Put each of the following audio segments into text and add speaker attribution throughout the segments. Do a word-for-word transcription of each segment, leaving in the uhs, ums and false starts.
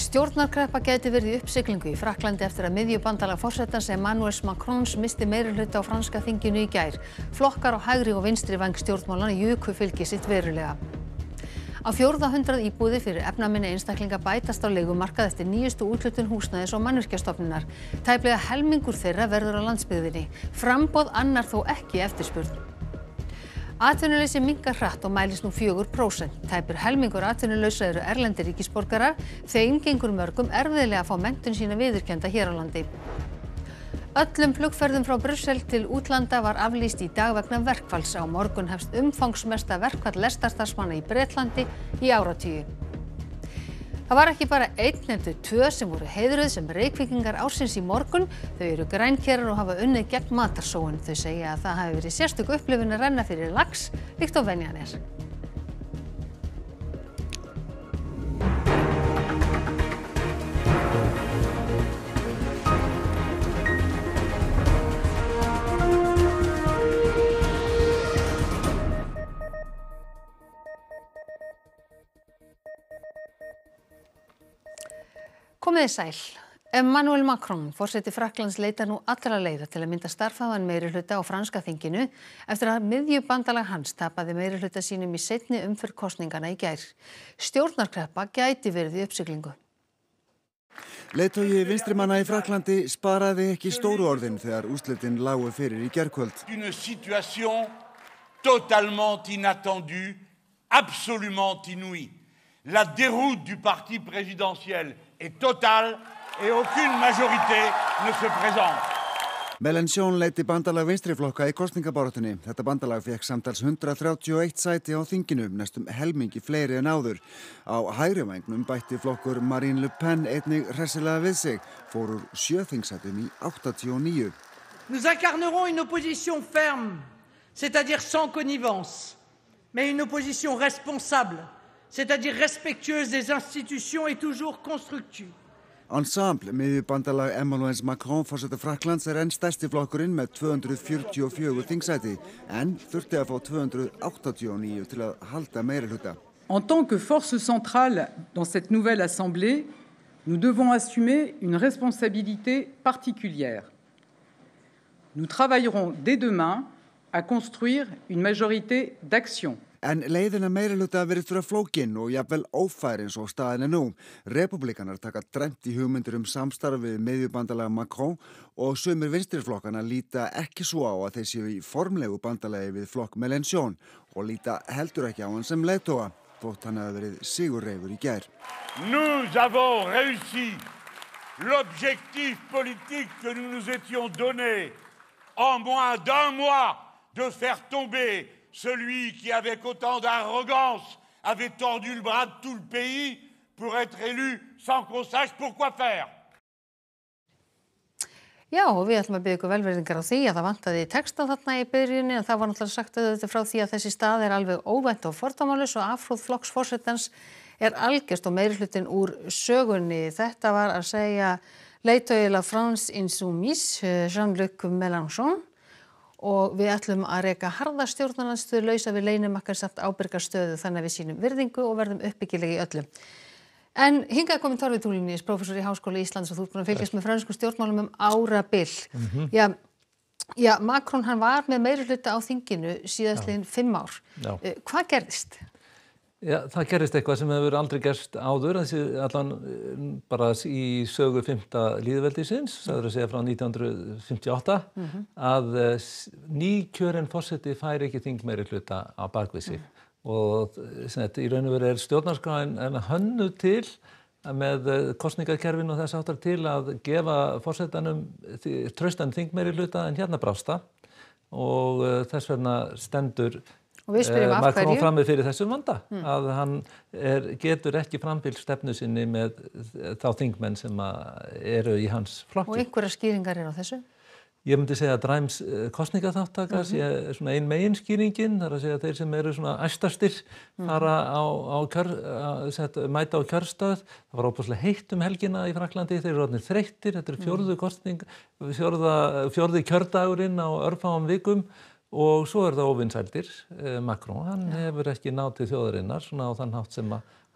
Speaker 1: Stjórnarkreppa gæti verið í uppsiglingu í Frakklandi eftir að miðjubandalag forsetans Emmanuel Macrons missti meirihluta á franska þinginu í gær. Flokkar á hægri og vinstri væng stjórnmálanna juku fylgi sitt verulega. Á fjórða hundrað íbúðir fyrir efnaminni einstaklinga bætast á leigumarkað eftir nýjustu úthlutun húsnæðis- og mannvirkjastofnunar. Tæplega helmingur þeirra verður á landsbyggðinni. Framboð annar þó ekki eftirspurn. Atvinnuleysi minnkar hratt og mælist nú fjögur prósent. Tæpur helmingur atvinnulausra eru erlendir ríkisborgarar. Þeim gengur mörgum erfiðlega að fá menntun sína viðurkennda hér á landi. Öllum flugferðum frá Brussel til útlanda var aflýst í dag vegna verkfalls. Á morgun hefst umfangsmesta verkfall lestarstarfsmanna í Bretlandi í áratugi. Það var ekki bara einn heldur tvö sem voru heiðruð sem Reykvíkingar ársins í morgun. Þau eru grænkerar og hafa unnið gegn matarsóun. Þau segja að það hafi verið sérstök upplifun að renna fyrir lax, líkt og venjan er. Komiði sæl. Emmanuel Macron, forseti Frakklands, leitar nú allra leiða til að mynda starfhæfan meirihluta á franska þinginu eftir að miðjubandalag hans tapaði meirihluta sínum í seinni umferð kosninganna í gær. Stjórnarkreppa gæti verið í uppsiglingu.
Speaker 2: Leiðtogi vinstrimanna í Frakklandi sparaði ekki stóru orðin þegar úrslitin lágu fyrir í gærkvöld.
Speaker 3: Une situation totalement inattendue, absolument inouïe. La déroute du parti présidentiel est totale et aucune majorité ne se présente.
Speaker 2: Mélenchon leiddi bandalag vinstriflokka í kosningabaráttunni. Þetta bandalag fékk samtals hundrað þrjátíu og eitt sæti á þinginu, næstum helmingi fleiri en áður. Á hægri vængnum bætti flokkur Marine Le Pen einnig hressilega við sig, fór úr sjö þingsætum í áttatíu og níu.
Speaker 4: Nous incarnerons une opposition ferme, c'est-à-dire sans connivence, mais une opposition responsable, c'est-à-dire respectueuse des institutions et toujours constructive.
Speaker 2: Ensemble, miðjubandalag Emmanuel Macron forseta Frakklands er enn stærsti flokkurinn með tvö hundruð fjörutíu og fjögur þingsæti, en þurfti að fá tvö hundruð áttatíu og níu til að halda meirihluta.
Speaker 5: En tant que force centrale dans cette nouvelle assemblée, nous devons assumer une responsabilité particulière. Nous travaillerons dès demain à construire une majorité d'action.
Speaker 2: En leiðina meirihluta virðist vera flókin og jafnvel ófær eins og staðin er nú. Repúblikanar taka dræmt í hugmyndir um samstarf við miðjubandalag Macron og sumir vinstriflokkana líta ekki svo á að þeir séu í formlegu bandalagi við flokk Mélenchon og líta heldur ekki á hann sem leiðtoga, þótt hann hafi verið sigurreifur í gær.
Speaker 3: Nous avons réussi l'objectif politique que nous nous étions donné en moins d'un mois de faire tomber celui qui, avec autant d'arrogance, avait tordu le bras de tout le pays pour être élu sans qu'on sache pourquoi faire.
Speaker 1: Já, og við ætlum að biðja ykkur velvirðingar á því að það vantaði texta þarna í byrjunni, en það var náttúrulega sagt auðvitað frá því að þessi stað er alveg óvænt og fordómalaus og afhróð flokksforsetans er algjört og meirihlutinn úr sögunni. Þetta var að segja leiðtogi La France Insoumise, Jean-Luc Mélenchon. Og við ætlum að reka harða stjórnarandstöðu lausa við leynimakkar samt ábyrga stöðu þannig að við sýnum virðingu og verðum uppbyggilegi í öllu. En hingað komin Torfi Tulinius, prófessor í Háskóla Íslands og þú ert búin að fylgjast með frönskum stjórnmálum um árabil. Mm-hmm. Já, já, Macron hann var með meirihluta á þinginu síðastliðin fimm ár. Já. Hvað gerðist?
Speaker 6: Já, það gerist eitthvað sem hefur aldrei gerst áður, þessi allan bara í sögu fimmta lýðveldisins, það er að segja frá nítján hundruð fimmtíu og átta, mm-hmm. að nýkjörinn forseti fær ekki þingmeirihluta á bakvið sig. Mm. Og sem í raun og veru er stjórnarskráin en hönnuð til með kosningakerfinu og þess áttar til að gefa forsetanum traustan þingmeirihluta en hérna brásta og þess vegna stendur
Speaker 1: Og við spyrjum af hverju.
Speaker 6: Macron frammi fyrir þessum vanda, mm. að hann er, getur ekki framfylgt stefnu sinni með þá þingmenn sem eru í hans flokki.
Speaker 1: Og einhverjar skýringar eru á þessu?
Speaker 6: Ég myndi segja að dræms kosningaþáttaka sé mm-hmm. svona ein megin skýringin, þar að segja að þeir sem eru svona æstastir fara á, á kjör, að mæta á kjörstöð. Það var óbúslega heitt um helgina í Frakklandi, þeir eru orðnir þreyttir, þetta er fjórðu kosning, fjórða, fjórði kjördagurinn á örfáum vikum. Og svo er það óvinsældir, Macron, hann hefur ekki náð til þjóðarinnar svona á þann hátt sem að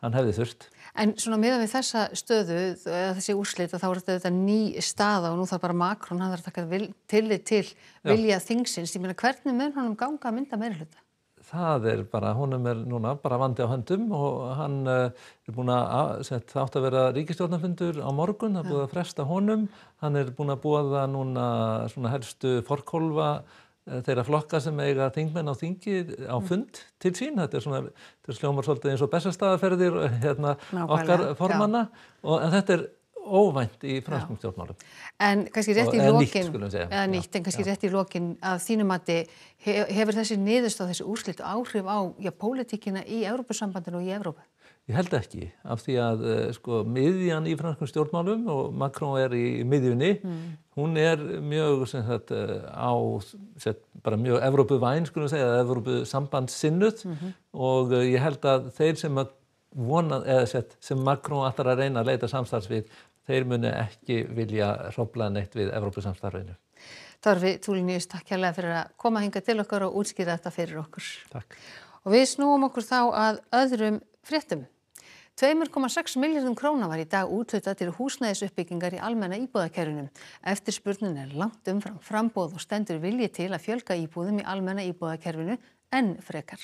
Speaker 6: hann hefði þurft.
Speaker 1: En svona miðað við þessa stöðu, eða þessi úrslit, þá er þetta ný staða og nú þarf bara Macron, hann þarf að taka tillit til vilja þingsins. Ég meina, hvernig mun honum ganga að mynda meirihluta?
Speaker 6: Það er bara, honum er núna bara vandi á höndum og hann uh, er búin að, það átt að vera ríkisstjórnarfundur á morgun, það er búið að fresta honum, hann er búin að boða núna svona helstu forkólfa uh, þeirra flokka sem eiga þingmenn á þingi á fund mm. til sín, þetta er svona, þetta er sljómar svolítið eins og Bessastaðaferðir hérna okkar formanna, og, en þetta er óvænt í franskum stjórnmálum.
Speaker 1: En kannski rétt í
Speaker 6: eða
Speaker 1: lokin,
Speaker 6: nýtt, skulum við segja.
Speaker 1: eða nýtt, en kannski já. rétt í lokin að þínu mati hefur þessi niðurstaða, þessi úrslit áhrif á já, pólitíkina í Evrópusambandinu og í Evrópu?
Speaker 6: Ég held ekki, af því að sko miðjan í franskum stjórnmálum og Macron er í miðjunni, mm. hún er mjög sem sagt, á set, bara mjög Evrópuvæn, skulum við segja, Evrópusambandssinnuð mm -hmm. og ég held að þeir sem að vona, eða set, sem Macron ætlar að reyna að leita samstarfs við, þeir muni ekki vilja hrófla neitt við Evrópusamstarfinu.
Speaker 1: Torfi Tulinius, takk hérlega fyrir að koma hingað til okkar og útskýra þetta fyrir okkur.
Speaker 6: Takk.
Speaker 1: Og við snúum okkur þá að öðrum fréttum. tvö komma sex milljörðum króna var í dag úthlutað til húsnæðisuppbyggingar í almenna íbúðakerfinu. Eftirspurnin er langt umfram framboð og stendur vilji til að fjölga íbúðum í almenna íbúðakerfinu enn frekar.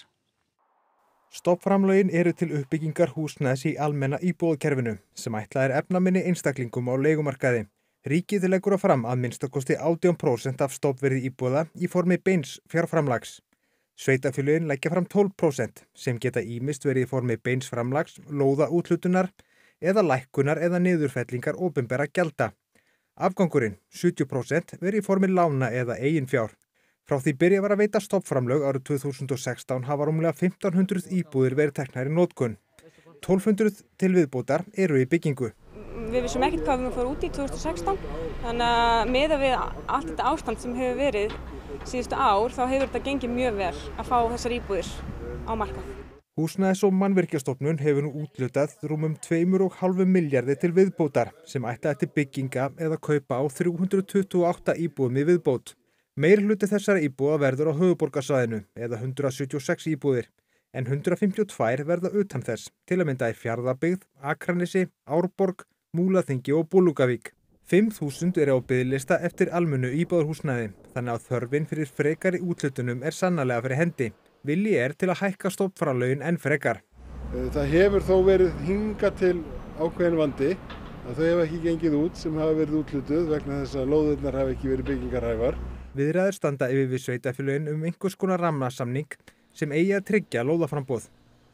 Speaker 7: Stofnframlögin eru til uppbyggingar húsnæðis í almenna íbúðakerfinu sem ætlað er efnaminni einstaklingum á leigumarkaði. Ríkið leggur á fram að minnstakosti átján prósent af stofnverði íbúða í formi beins fjárframlags. Sveitarfélögin leggja fram tólf prósent sem geta ýmist verið í formi beins framlags, lóða úthlutunar eða lækkunar eða niðurfellingar opinberra gjalda. Afgangurinn, sjötíu prósent, verið í formi lána eða eigin fjár. Frá því byrja var að veita stofnframlög árið tvö þúsund og sextán hafa rúmlega fimmtán hundruð íbúðir verið teknar í notkun. tólf hundruð til viðbótar eru í byggingu.
Speaker 8: Við vissum ekkert hvað við fórum út í tvö þúsund og sextán, þannig að miðað við allt þetta ástand sem hefur verið síðustu ár, þá hefur þetta gengið mjög vel að fá þessar íbúðir á markað.
Speaker 7: Húsnæðis- og mannvirkjastofnun hefur nú úthlutað rúmum tveimur og hálfum milljarði til viðbótar sem ætti eftir bygginga eða kaupa á þrjú hundruð tuttugu og átta íbúðum í viðbót. Meirihluti þessara íbúða verður á höfuðborgarsvæðinu eða hundrað sjötíu og sex íbúðir, en hundrað fimmtíu og tvær verða utan þess, til að mynda í Fjarðabyggð, Akranesi, Árborg, Múlaþingi og Bolungarvík. fimm þúsund eru á biðlista eftir almennu íbúðarhúsnæði, þannig að þörfin fyrir frekari úthlutunum er sannarlega fyrir hendi. Vilji er til að hækka stofnframlögin enn frekar.
Speaker 9: Það hefur þó verið hingað til ákveðin vandi að þau hefa ekki gengið út sem hafa verið úthlutuð vegna þess að lóðirnar hafa ekki verið byggingarhæfar.
Speaker 7: Viðræður standa yfir við sveitarfélögin um einhvers konar rammasamning sem eigi að tryggja lóðaframboð.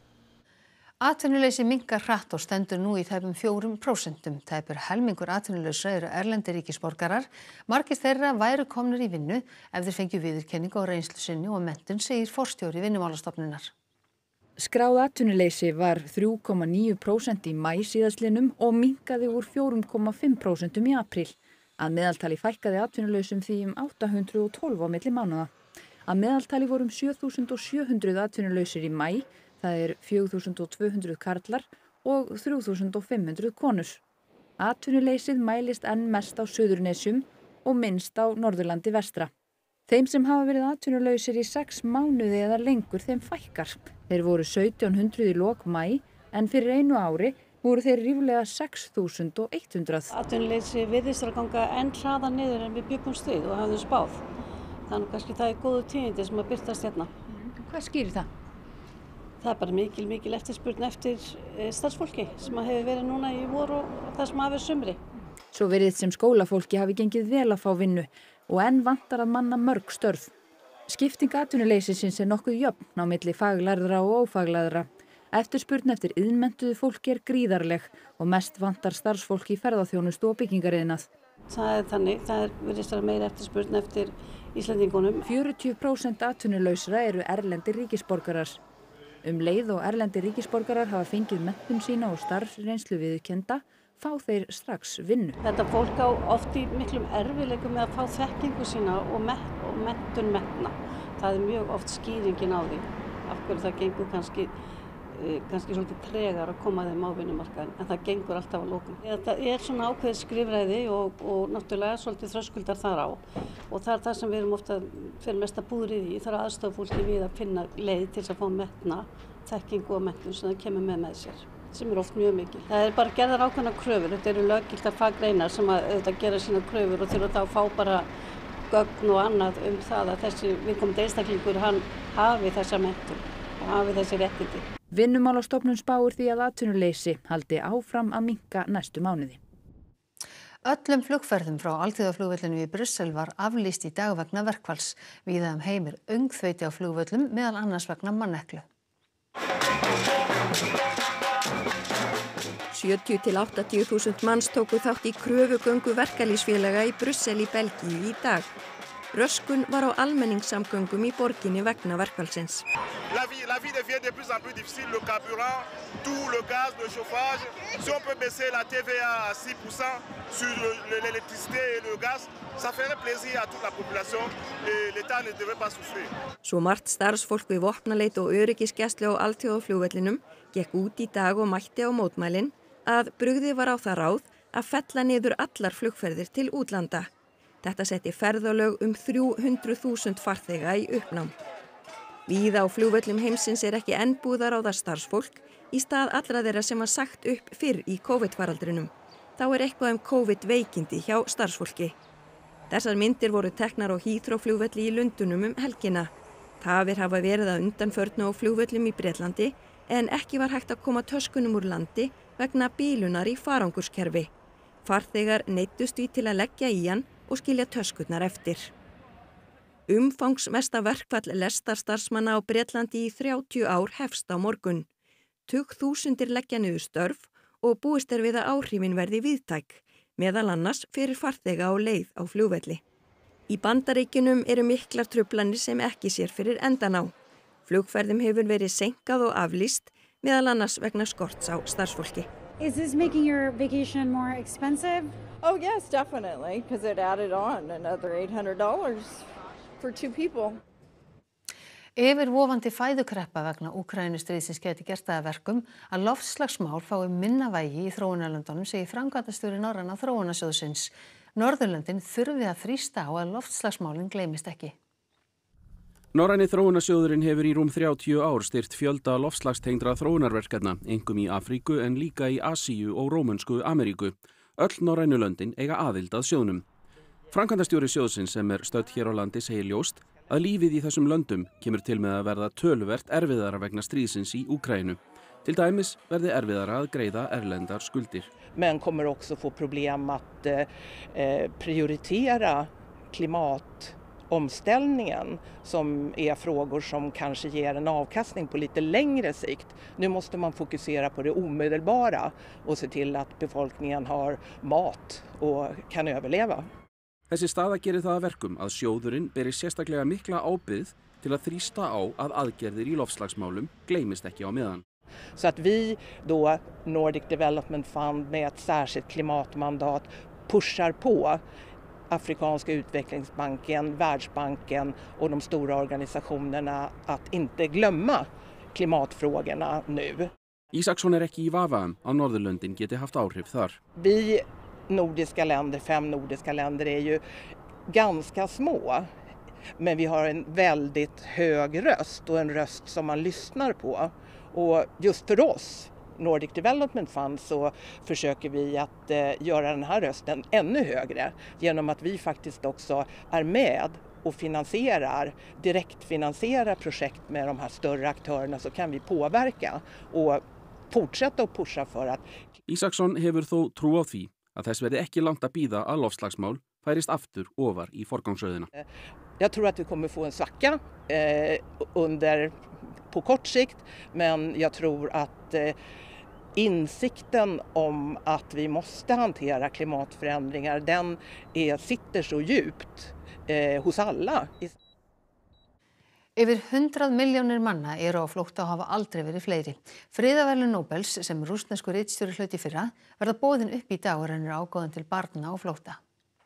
Speaker 1: Atvinnuleysi minnkar hratt og stendur nú í tæpum fjórum prósentum. Tæpur helmingur atvinnulausra eru erlendir ríkisborgarar. Margir þeirra væru komnir í vinnu ef þeir fengju viðurkenningu á reynslu sinni og menntun, segir forstjóri Vinnumálastofnunar.
Speaker 10: Skráð atvinnuleysi var þrjú komma níu prósent í maí síðastliðnum og minnkaði úr fjórum komma fimm prósentum í apríl. Að meðaltali fækkaði atvinnulausum því um átta hundruð og tólf á milli mánaða. Að meðaltali vorum sjö þúsund sjö hundruð atvinnulausir í maí, það er fjögur þúsund tvö hundruð karlar og þrjú þúsund fimm hundruð konur. Atvinnuleysið mælist enn mest á Suðurnesjum og minnst á Norðurlandi vestra. Þeim sem hafa verið atvinnulausir í sex mánuði eða lengur þeim fækkar. Þeir voru sautján hundruð í lok maí en fyrir einu ári voru þeir ríflega sex þúsund hundrað.
Speaker 11: Atvinnuleysi virðist að ganga enn hraðar niður en við bjuggumst við og hafðum spáð. Þannig kannski það er góðu tíðindi sem að birtast hérna.
Speaker 10: Hvað skýrir það?
Speaker 11: Það er bara mikil, mikil eftirspurn eftir starfsfólki sem að hefur verið núna í vor og það sem hafi sumri.
Speaker 10: Svo virðist sem skólafólki hafi gengið vel að fá vinnu og enn vantar að manna mörg störf. Skipting atvinnuleysisins er nokkuð jöfn á milli faglærðra og ófaglærðra. Eftirspurn eftir iðnmenntuðu fólki er gríðarleg og mest vantar starfsfólki í ferðaþjónustu og byggingariðnað.
Speaker 11: Það er þannig, það er virðist vera meira eftirspurn eftir Íslendingunum.
Speaker 10: fjörutíu prósent atvinnulausra eru erlendir ríkisborgarar. Um leið og erlendir ríkisborgarar hafa fengið menntun sína og starfsreynslu viðurkennda, fá þeir strax vinnu.
Speaker 11: Þetta fólk á oft í miklum erfiðleikum með að fá þekkingu sína og, met, og menntun metna. Það er mjög oft skýringin á því. Af hverju það gengur kannski, kannski svolítið tregar að koma þeim á vinnumarkaðinn, en það gengur alltaf að lokum. Þetta er svona ákveðið skrifræði og, og náttúrulega svolítið þröskuldar þar á. Og það er það sem við erum ofta fyrir mesta búrið í, þar að aðstofa fólki við að finna leið til þess að fá metna, þekkingu og menntun sem það kemur með með sér. sem er oft mjög mikil. Það er bara gerðar ákveðnar kröfur, þetta eru löggiltar faggreinar sem að auðvitað gera sína kröfur og þurfa þá að fá bara gögn og annað um það að þessi viðkomandi einstaklingur hann hafi þessa menntun og hafi þessi réttindi.
Speaker 10: Vinnumálastofnun spáir því að atvinnuleysi haldi áfram að minnka næstu mánuði.
Speaker 1: Öllum flugferðum frá alþjóðaflugvöllunum í Brussel var aflýst í dag vegna verkfalls. Víða um heim er öngþveiti á flugvöllum meðal annars vegna manneklu.
Speaker 12: sjötíu til áttatíu þúsund manns tóku þátt í kröfugöngu verkalýðsfélaga í Brussel í Belgíu í dag. Röskun var á almenningssamgöngum í borginni vegna verkfallsins.
Speaker 13: La vie, la vie devient de plus en plus difficile, le carburant, tout le gaz, le chauffage. Si on peut baisser la T V A à six pour cent sur l'électricité et le gaz, ça ferait plaisir à toute la population et l'État ne devrait pas souffrir.
Speaker 12: Svo margt starfsfólk við vopnaleit og öryggisgæslu á alþjóðaflugvellinum gekk út í dag og mætti á mótmælin að brugðið var á það ráð að fella niður allar flugferðir til útlanda. Þetta setti ferðalög um þrjú hundruð þúsund farþega í uppnám. Víða á flugvöllum heimsins er ekki enn búið að ráða starfsfólk í stað allra þeirra sem var sagt upp fyrr í COVID-faraldrinum. Þá er eitthvað um COVID-veikindi hjá starfsfólki. Þessar myndir voru teknar á Heathrow-flugvelli í Lundunum um helgina. Tafir hafa verið að undanförnu á flugvöllum í Bretlandi en ekki var hægt að koma töskunum úr landi vegna bílunar í farangurskerfi. Farþegar neyddust því til að leggja í hann og skilja töskurnar eftir. Umfangsmesta verkfall lestarstarfsmanna á Bretlandi í þrjátíu ár hefst á morgun. Tugþúsundir leggja niður störf og búist er við að áhrifin verði víðtæk, meðal annars fyrir farþega á leið á flugvelli. Í Bandaríkjunum eru miklar truflanir sem ekki sér fyrir endan á. Flugferðum hefur verið seinkað og aflýst, meðal annars vegna skorts á starfsfólki.
Speaker 14: Is this making your vacation more expensive?
Speaker 15: Oh yes, definitely, because it added on another eight hundred dollars for two people.
Speaker 1: Yfirvofandi fæðukreppa vegna Úkraínustríðsins gæti gert það að verkum að loftslagsmál fái minna vægi í þróunarlöndunum, segir framkvæmdastjóri Norræna þróunarsjóðsins. Norðurlöndin þurfi að þrýsta á að loftslagsmálin gleymist ekki.
Speaker 16: Norræni þróunarsjóðurinn hefur í rúm þrjátíu ár styrt fjölda loftslagstengdra þróunarverkefna, einkum í Afríku en líka í Asíu og Rómönsku Ameríku. Öll norrænu löndin eiga aðild að sjóðnum. Framkvæmdastjóri sjóðsins sem er stödd hér á landi segir ljóst að lífið í þessum löndum kemur til med að verða töluvert erfiðara vegna stríðsins i Ukraínu. Till dæmis verði erfiðara að greiða erlendar skuldir.
Speaker 17: Men kommer också få problem att eh, prioritera klimatomställningen som är frågor som kanske ger en avkastning på lite längre sikt. Nu måste man fokusera på det omedelbara och se till att befolkningen har mat och kan överleva.
Speaker 16: Þessi staða gerir það að verkum að sjóðurinn beri sérstaklega mikla ábyrgð til að þrýsta á að aðgerðir í loftslagsmálum gleymist ekki á meðan.
Speaker 17: Så att vi då, Nordic Development Fund med ett särskilt klimatmandat, pushar på Afrikanska utvecklingsbanken, Världsbanken och de stora organisationerna att inte glömma klimatfrågorna nu.
Speaker 16: Ísaksson er ekki í vafa um að Norðurlöndin geti haft áhrif þar.
Speaker 17: Vi nordiska länder, fem nordiska länder är ju ganska små. Men vi har en väldigt hög röst och en röst som man lyssnar på. Och just för oss, Nordic Development Fund, så försöker vi att eh, göra den här rösten ännu högre genom att vi faktiskt också är med och finansierar, direkt finansierar projekt med de här större aktörerna, så kan vi påverka och fortsätta att pusha för att...
Speaker 16: Ísaksson hefur þó trú á því að þess verði ekki langt að bíða að loftslagsmál færist aftur ofar í forgangsröðina.
Speaker 17: Jag tror att vi kommer få en svacka eh, under på kort sikt, men jag tror att eh, insikten om att vi måste hantera klimatförändringar, den är, sitter så djupt eh, hos alla.
Speaker 1: Yfir hundrað milljónir manna eru á flótta og hafa aldrei verið fleiri. Friðarverðlaun Nóbels, sem rússneskur ritstjóri hlaut í fyrra, verða boðin upp í dag og rennur ágóðan til barna á flótta.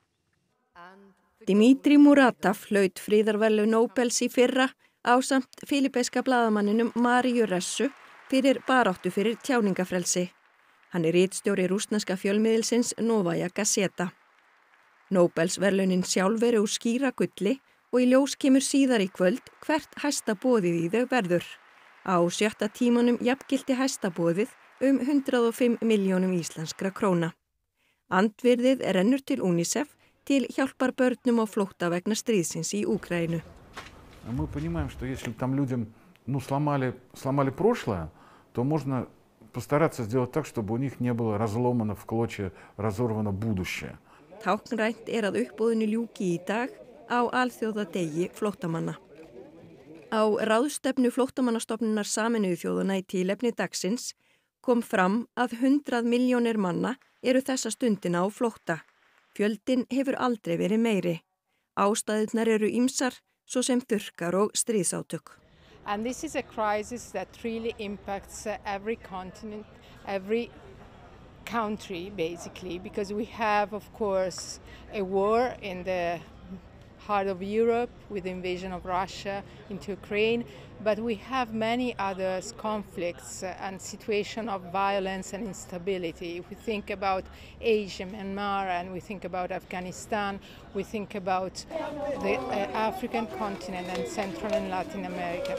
Speaker 12: Dmitri Muratov hlaut friðarverðlaun Nóbels í fyrra ásamt filippíska blaðamanninum Mariu Ressu fyrir baráttu fyrir tjáningafrelsi. Hann er ritstjóri rússneska fjölmiðilsins Novaja Gazeta. Nóbelsverðlaunin sjálf eru úr skýra gulli og í ljós kemur síðar í kvöld hvert hæsta boðið í þau verður. Á sjötta tímanum jafngilti hæsta boðið um hundrað og fimm milljónum íslenskra króna. Andvirðið rennur til UNICEF til hjálpar börnum á flótta vegna stríðsins í Úkraínu.
Speaker 18: Мы понимаем, что если там людям, ну, сломали, сломали прошлое, то можно постараться сделать так, чтобы у них не было разломано в клочья, разорвано будущее.
Speaker 12: Táknrænt er að uppboðinu ljúki í dag á alþjóðadegi flóttamanna. Á ráðstefnu Flóttamannastofnunar Sameinuðu þjóðanna í tilefni dagsins kom fram að hundrað milljónir manna eru þessa stundina á flótta. Fjöldinn hefur aldrei verið meiri. Ástæðurnar eru ýmsar, svo sem þurrkar og stríðsátök.
Speaker 19: And this is a crisis that really impacts uh, every continent, every country basically, because we have of course a war in the heart of Europe with the invasion of Russia into Ukraine, but we have many other conflicts and situations of violence and instability. If we think about Asia, Myanmar, and we think about Afghanistan, we think about the uh, African continent and Central and Latin America.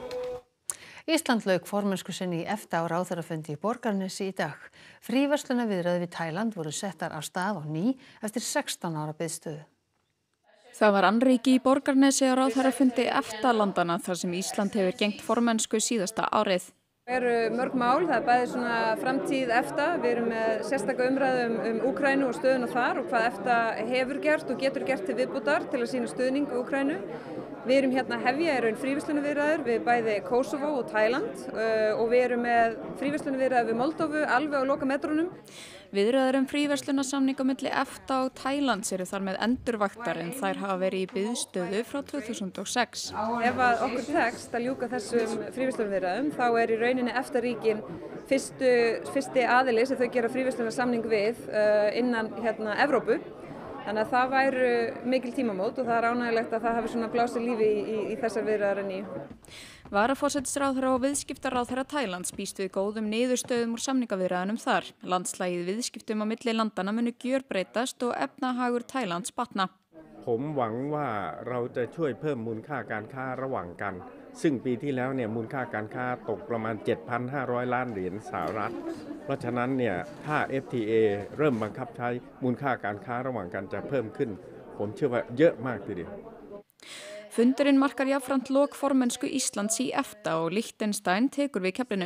Speaker 1: Ísland lauk formennsku sinni í EFTA á ráðherrafundi í Borgarnesi í dag. Fríverslunarviðræður við Tæland voru settar af stað á ný eftir sextán ára biðstöðu.
Speaker 20: Það var annríki í Borgarnesi á ráðherrafundi EFTA-landana þar sem Ísland hefur gegnt formennsku síðasta árið.
Speaker 21: Það eru mörg mál, það er bæði svona framtíð EFTA, við erum með sérstaka umræðu um, um Úkraínu og stöðuna þar og hvað EFTA hefur gert og getur gert til viðbótar til að sýna stuðning við Úkraínu. Við erum hérna að hefja í raun fríverslunarviðræður við bæði Kosovo og Tæland uh, og við erum með fríverslunarviðræður við Moldóvu alveg á lokametrunum.
Speaker 20: Viðræður um fríverslunarsamning á milli EFTA og Tælands eru þar með endurvaktar en þær hafa verið í biðstöðu frá tvö þúsund og sex.
Speaker 21: Ef að okkur tekst að ljúka þessum fríverslunarviðræðum þá er í rauninni EFTA-ríkin fyrstu, fyrsti aðili sem þau gera fríverslunarsamning við uh, innan hérna Evrópu. Þannig að það væru mikil tímamót og það er ánægilegt að það hafi svona blásið lífi í, í, í þessar viðræður en í.
Speaker 20: Varaforsætisráðherra og viðskiptaráðherra Tælands býst við góðum niðurstöðum úr samningaviðræðunum þar. Landslagið viðskiptum á milli landana munu gjörbreytast og efnahagur Tælands batna.
Speaker 22: ผมหวังว่าเราจะช่วยเพิ่มมูลค่าการค้าระหว่างกันซึ่งปีที่แล้วเนี่ยมูลค่าการค้าตกประมาณ เจ็ดพันห้าร้อย ล้านเหรียญสหรัฐเพราะฉะนั้นเนี่ยถ้า เอฟ ที เอ เริ่มบังคับใช้มูลค่าการค้าระหว่างกันจะเพิ่มขึ้นผมเชื่อว่าเยอะมากทีเดียว
Speaker 20: Fundurinn markar jafnframt lok formennsku Íslands í EFTA og Liechtenstein tekur við keflinu.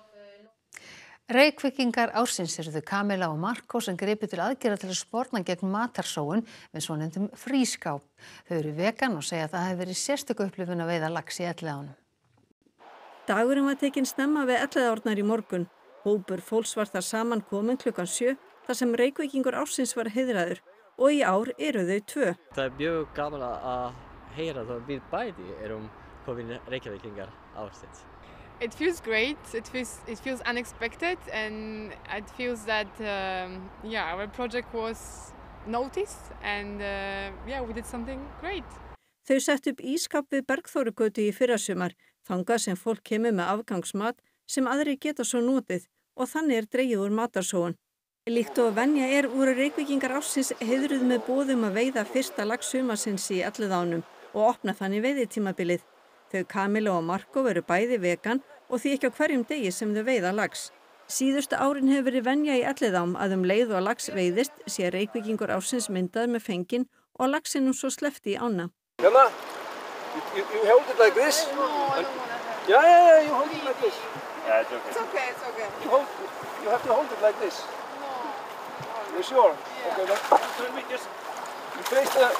Speaker 1: Reykvíkingar ársins eru þau Camilla og Marco sem gripu til aðgerða til að sporna gegn matarsóun með svonefndum frískáp. Þau eru vegan og segja að það hefði verið sérstök upplifun að veiða lax í Elliðaánum.
Speaker 23: Dagurinn var tekinn snemma við Elliðaárnar í morgun. Hópur fólks var þar saman komin klukkan sjö þar sem Reykvíkingur ársins var heiðraður og í ár eru þau tvö.
Speaker 24: Það er mjög gaman að heyra það við bæði erum komin Reykvíkingar ársins.
Speaker 25: It feels great. It feels it feels unexpected, and it feels that um, yeah, our project was noticed, and uh, yeah, we did something great.
Speaker 23: Þau sett upp ískap við Bergþórugötu í fyrrasumar, þangað sem fólk kemur með afgangsmat sem aðrir geta svo notið og þannig er dregið úr matarsóun. Líkt og venja er voru Reykvíkingar ársins heiðruð með boðum að veiða fyrsta lax sumarsins í Elliðaánum og opna þannig veiðitímabilið. Þau Camilla og Marco eru bæði vegan og því ekki á hverjum degi sem þau veiða lax. Síðustu árin hefur verið venja í Elliðaám að um leið og lax veiðist sé Reykvíkingur ársins myndaður með fenginn og laxinum svo sleppt í ána.
Speaker 26: Jana, you, you hold it like this? No, I don't want to. Yeah, yeah, yeah, you hold it like this.
Speaker 25: Yeah, it's okay. It's okay, it's okay.
Speaker 26: You, hold, you have to hold it like this. No. You're sure? Yeah. Okay, then we just you face the...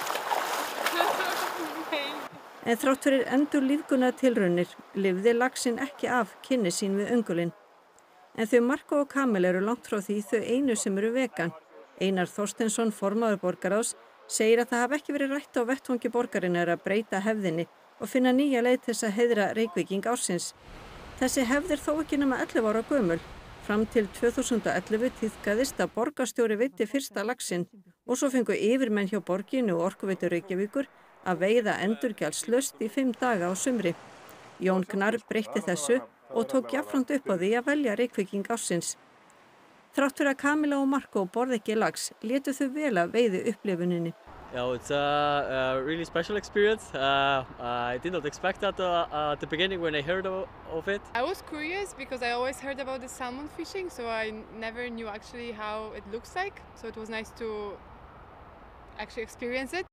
Speaker 23: En þrátt fyrir endur lífguna tilraunir lifði laxinn ekki af kynni sín við öngulinn. En þau Marco og Camilla eru langt frá því þau einu sem eru vegan. Einar Þorsteinsson, formaður borgarráðs, segir að það hafi ekki verið rætt á vettvangi borgarinnar að breyta hefðinni og finna nýja leið til þess að heiðra Reykvíking ársins. Þessi hefð er þó ekki nema ellefu ára gömul. Fram til tvö þúsund og ellefu tíðkaðist að borgarstjóri veiddi fyrsta laxinn og svo fengu yfirmenn hjá borginu og Orkuveitu Reykjavíkur að veiða endurgjaldslaust í fimm daga á sumri. Jón Gnarr breytti þessu og tók jafnframt upp á því að velja Reykvíking ársins. Þrátt fyrir að Camilla og Marco borði ekki lax, létu þau vel að veiði upplifuninni.
Speaker 24: Yeah, it's a, a really special experience. Uh, I did not expect that uh, uh, at the beginning when I heard of, of it.
Speaker 25: I was curious because I always heard about the salmon fishing, so I never knew actually how it looks like. So it was nice to actually experience it.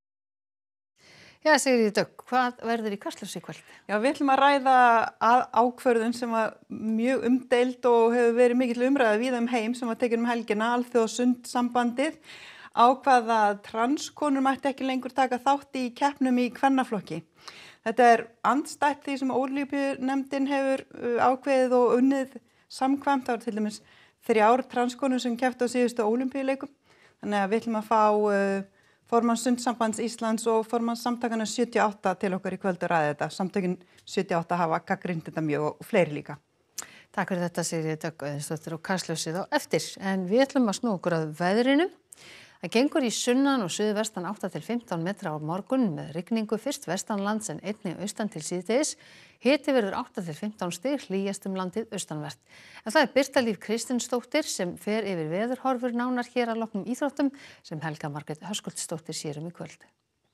Speaker 1: Já, Sigríður Dögg, hvað verður í Kastljósi í kvöld?
Speaker 2: Já, við ætlum að ræða að ákvörðun sem var mjög umdeild og hefur verið mikill umræða víða um heim sem var tekin um helgina, Alþjóðasundssambandið ákvað að transkonur mætti ekki lengur taka þátt í keppnum í kvennaflokki. Þetta er andstætt því sem Ólympíunefndin hefur ákveðið og unnið samkvæmt. Það var til dæmis þrjár transkonur sem kepptu á síðustu Ólympíuleikum. Þannig að við ætlum að fá uh, formann Sundsambands Íslands og formann samtakana sjötíu og átta til okkar í kvöld og ræða þetta. Samtökin sjötíu og átta hafa gagnrýnt þetta mjög og fleiri líka.
Speaker 1: Takk fyrir þetta, Sigríður Dögg Auðunsdóttir og Kastljósið á eftir. En við ætlum að snúa okkur að veðrinu. Það gengur í sunnan og suðvestan átta til fimmtán metra á morgun með rigningu fyrst vestanlands en einnig austan til síðdegis. Hiti verður átta til fimmtán stig, hlýjast um landið austanvert. En það er Birta Líf Kristinsdóttir sem fer yfir veðurhorfur nánar hér að loknum íþróttum sem Helga Margrét Höskuldsdóttir sér um í kvöld.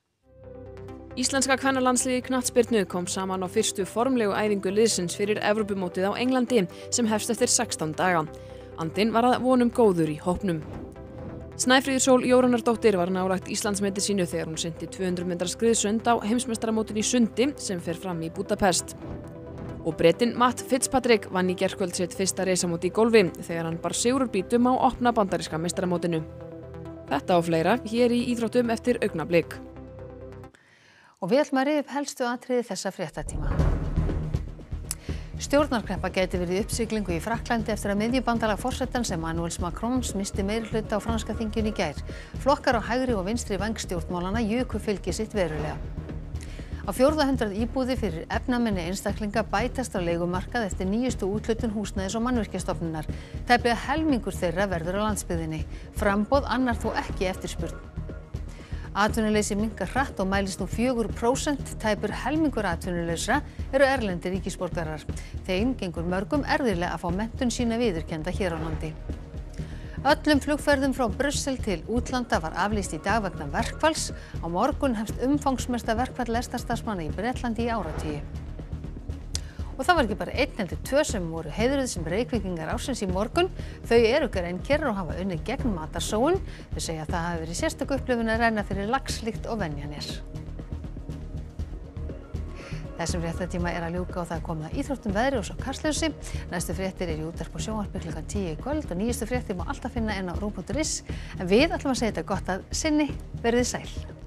Speaker 3: Íslenska kvennalandsliðið í knattspyrnu kom saman á fyrstu formlegu æfingu liðsins fyrir Evrópumótið á Englandi sem hefst eftir sextán daga. Andinn var að vonum góður í hópnum. Snæfríður Sól Jórunnardóttir var nálægt Íslandsmeti sínu þegar hún synti tvö hundruð metra skriðsund á heimsmeistaramótinu í sundi sem fer fram í Budapest. Og Bretinn Matt Fitzpatrick vann í gærkvöld sitt fyrsta reisamót í golfi þegar hann bar sigurbítum á opna bandaríska meistaramótinu. Þetta og fleira hér í íþróttum eftir augnablik.
Speaker 1: Og við ætlum að rifja upp helstu atriði þessa fréttatíma. Stjórnarkreppa gæti verið í uppsiglingu í Frakklandi eftir að miðjubandalag forsetans Emmanuel Macron missti meirihluta á franska þinginu í gær. Flokkar á hægri og vinstri væng stjórnmálanna juku fylgi sitt verulega. Á fjórða hundrað íbúðir fyrir efnaminni einstaklinga bætast á leigumarkað eftir nýjustu úthlutun Húsnæðis- og mannvirkjastofnunar. Tæplega helmingur þeirra verður á landsbyggðinni. Framboð annar þó ekki eftirspurn. Atvinnuleysi minnkar hratt og mælist nú fjögur prósent, tæpur helmingur atvinnulausra eru erlendir ríkisborgarar. Þeim gengur mörgum erfiðlega að fá menntun sína viðurkennda hér á landi. Öllum flugferðum frá Brussel til útlanda var aflýst í dag vegna verkfalls. Á morgun hefst umfangsmesta verkfall lestarstarfsmanna í Bretlandi í áratugi. Og það var ekki bara einn heldur tvö sem voru heiðruð sem Reykvíkingar ársins í morgun. Þau eru grænkerar og hafa unnið gegn matarsóun. Þau segja að það hafi verið sérstök upplifun að renna fyrir laxlykt og venjan er. Þessum fréttatíma er að ljúka og það er komið að íþróttum, veðri og svo Kastljósi. Næstu fréttir er í útvarpi og sjónvarpi klukkan tíu í kvöld og nýjustu fréttir má alltaf finna inn á ruv punktur is. En við ætlum að segja þetta gott að sinni, verið sæl.